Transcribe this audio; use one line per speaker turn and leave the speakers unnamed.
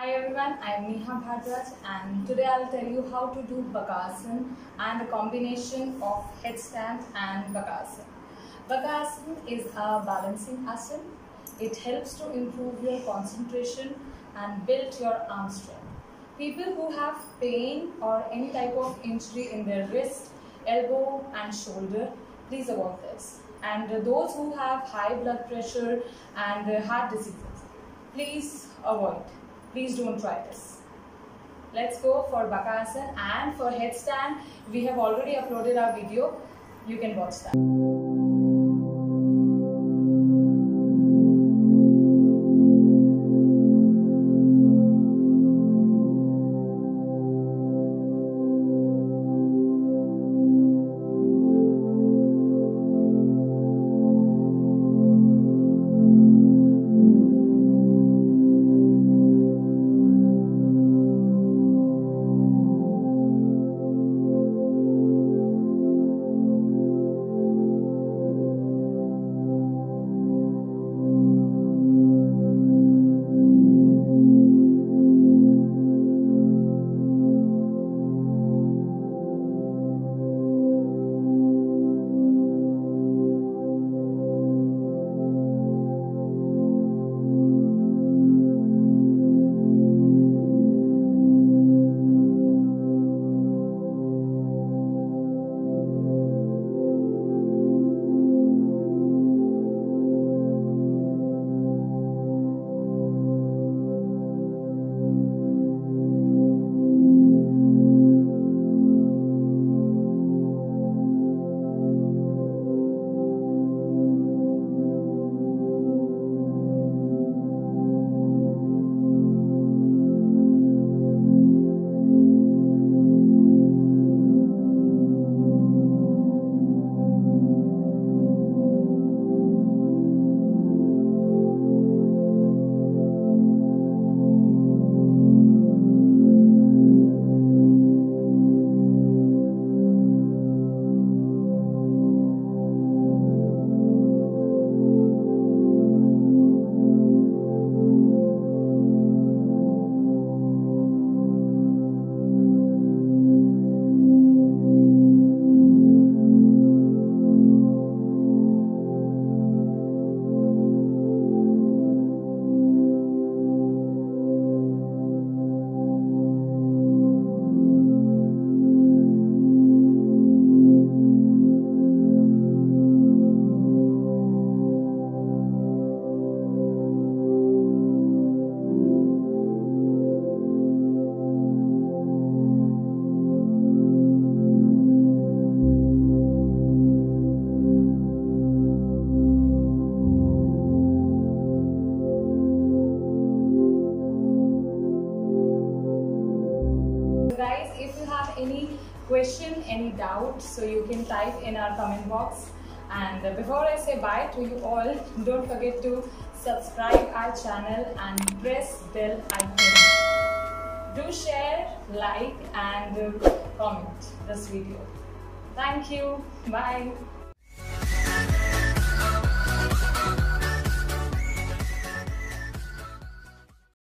Hi everyone, I am Neha Bhadraj and today I will tell you how to do Bakasana and a combination of headstand and Bakasana. Bakasana is a balancing asana. It helps to improve your concentration and build your arm strength. People who have pain or any type of injury in their wrist, elbow and shoulder, please avoid this. And those who have high blood pressure and heart diseases, please avoid. Please don't try this. Let's go for Bakasana, and for headstand we have already uploaded our video. You can watch that. Guys, if you have any question, any doubt, so you can type in our comment box. And before I say bye to you all, don't forget to subscribe our channel and press bell icon. Do share, like and comment this video. Thank you. Bye.